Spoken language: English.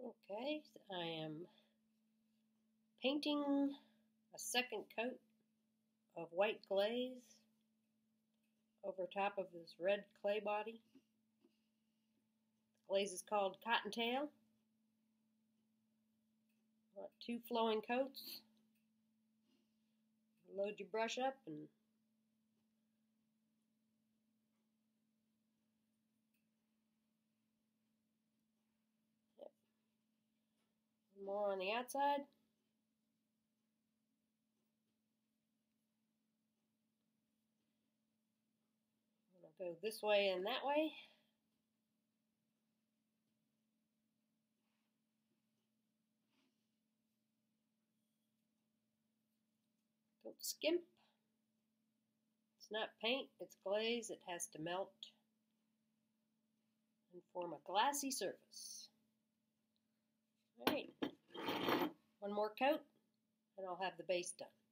Okay, so I am painting a second coat of white glaze over top of this red clay body. The glaze is called Cottontail. Want 2 flowing coats. Load your brush up and more on the outside. I'm going to go this way and that way. Don't skimp. It's not paint, it's glaze. It has to melt and form a glassy surface. Alright, one more coat and I'll have the base done.